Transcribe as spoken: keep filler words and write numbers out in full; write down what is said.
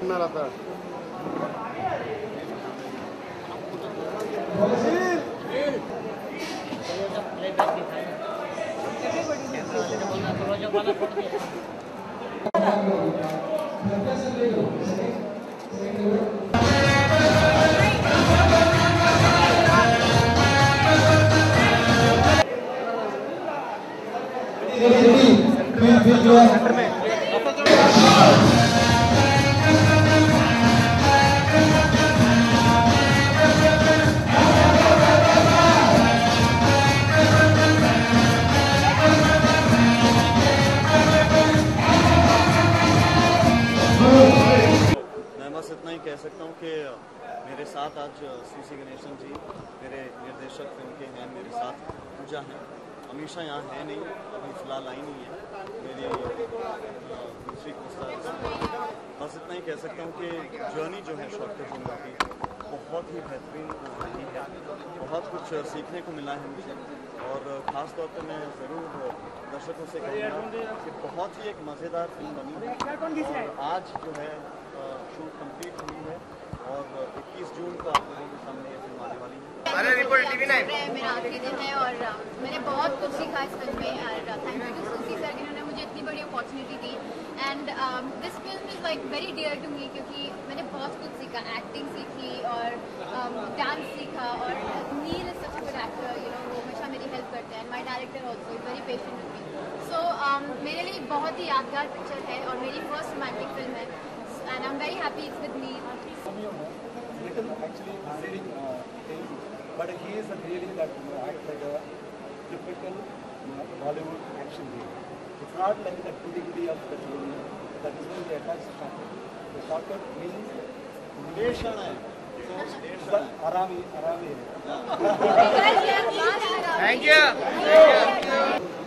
रहता है। इतना ही कह सकता हूँ कि मेरे साथ आज सीसी गणेशन जी मेरे निर्देशक फिल्म के हैं, मेरे साथ पूजा है, हमेशा यहाँ है नहीं, अभी फिलहाल आई नहीं है मेरी दूसरी कोस्टार। बस इतना ही कह सकता हूँ कि जर्नी जो है शॉर्ट फिल्म की बहुत ही बेहतरीन रही है, बहुत कुछ सीखने को मिला है मुझे, और ख़ास तौर पर मैं ज़रूर दर्शकों से कहूँगा कि बहुत ही एक मज़ेदार फिल्म बनी है। और आज जो है शूट कंप्लीट हुई है और इक्कीस जून को आप लोगों के सामने ये फिल्म आने वाली है। मेरा आखिरी दिन है और मैंने बहुत कुछ सीखा इस फिल्म में, और thank you to Susi sir जिन्होंने मुझे इतनी बड़ी अपॉर्चुनिटी दी। And this film is like very dear to me, क्योंकि मैंने बहुत कुछ सीखा, एक्टिंग सीखी और डांस um, सीखा, और Neil is such a good actor, you know, वो हमेशा मेरी हेल्प करते हैं। My director also is very patient with me. So मेरे लिए बहुत ही यादगार पिक्चर है और मेरी फर्स्ट रोमांटिक फिल्म है, and I'm very happy it's with me. Little actually reading uh, thing, but he is a really that you know, act like a typical you know, Bollywood action hero. It's not like the goody goody of the film that is when they attach the shortcut. The shortcut means relation hai. So Arami, Arami. Thank you. Thank you.